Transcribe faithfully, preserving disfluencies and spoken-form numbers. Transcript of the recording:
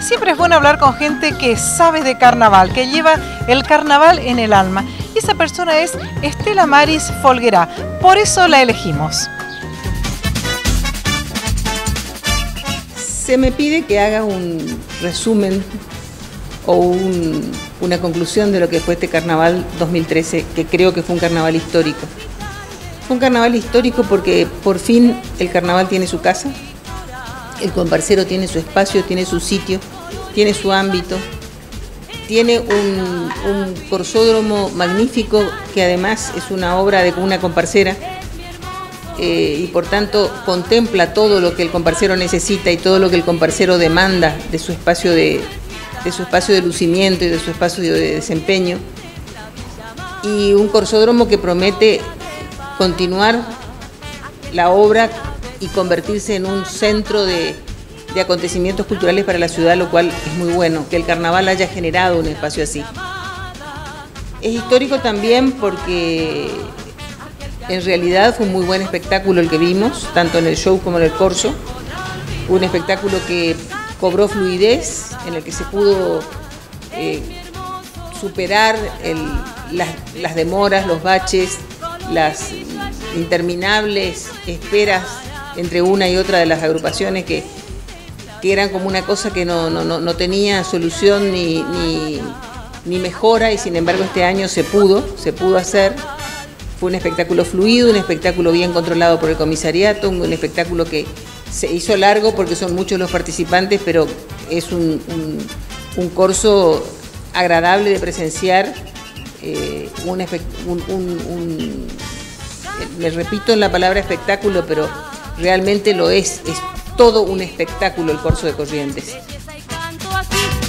siempre es bueno hablar con gente que sabe de carnaval, que lleva el carnaval en el alma. Y esa persona es Estela Maris Folguerá, por eso la elegimos. Se me pide que haga un resumen o un, una conclusión de lo que fue este carnaval dos mil trece, que creo que fue un carnaval histórico. Fue un carnaval histórico porque por fin el carnaval tiene su casa, el comparsero tiene su espacio, tiene su sitio, tiene su ámbito, tiene un, un corsódromo magnífico que además es una obra de una comparsera eh, y por tanto contempla todo lo que el comparsero necesita y todo lo que el comparsero demanda de su espacio de, de su espacio de lucimiento y de su espacio de desempeño, y un corsódromo que promete continuar la obra y convertirse en un centro de, de acontecimientos culturales para la ciudad, lo cual es muy bueno, que el carnaval haya generado un espacio así. Es histórico también porque en realidad fue un muy buen espectáculo el que vimos, tanto en el show como en el corso. Un espectáculo que cobró fluidez, en el que se pudo eh, superar el, las, las demoras, los baches, las interminables esperas entre una y otra de las agrupaciones que, que eran como una cosa que no, no, no tenía solución ni, ni, ni mejora, y sin embargo este año se pudo, se pudo hacer. Fue un espectáculo fluido, un espectáculo bien controlado por el comisariato, un, un espectáculo que se hizo largo porque son muchos los participantes, pero es un, un, un corso agradable de presenciar, eh, un, un, un, un, me repito en la palabra espectáculo, pero realmente lo es, es todo un espectáculo el corso de Corrientes.